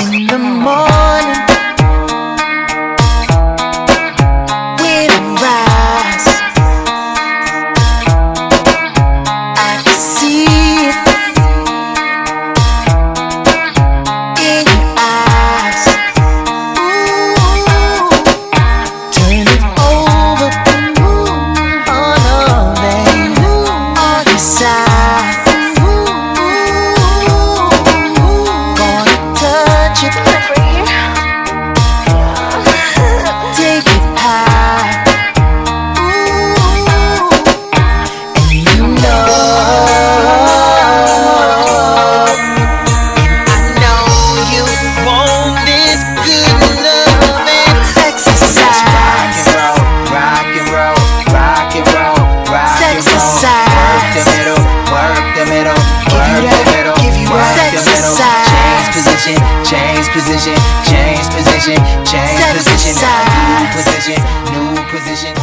In the morning, when I rise, I can see it in your eyes. Ooh, turn it over on your side. Gonna touch it, take it high. And you know, I know you want this good loving. Sexercise, rock and roll, rock and roll, rock and roll, rock and roll. Sexercise, work the middle, work the middle, work the middle, work the middle. Change position, change position, change position, change position. New position, new position.